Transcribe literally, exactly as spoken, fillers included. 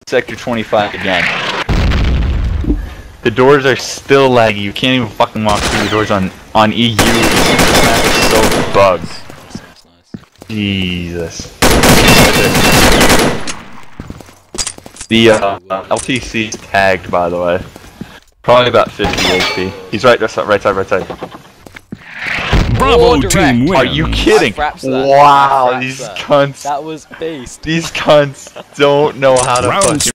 Sector twenty-five again. The doors are still laggy. You can't even fucking walk through the doors on on E U. This map is so bugged. Jesus. The uh, L T C is tagged, by the way. Probably about fifty H P. He's right, right side, right side, right side. Bravo team win. Are you kidding? That. Wow, these that. cunts. That was based. These cunts don't know how to fucking